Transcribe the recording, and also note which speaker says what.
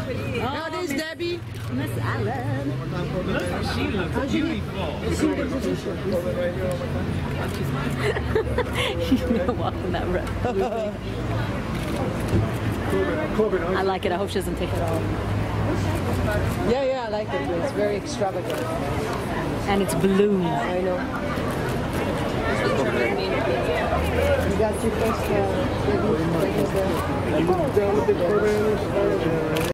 Speaker 1: Oh, there's Debbie.
Speaker 2: Miss Allen.
Speaker 3: She looks beautiful.
Speaker 2: She's gonna walk in that road.
Speaker 1: Corbin,
Speaker 2: I like it. I hope she doesn't take it off.
Speaker 1: yeah, I like it. It's very extravagant.
Speaker 2: And it's blue.
Speaker 1: I know. You got your first,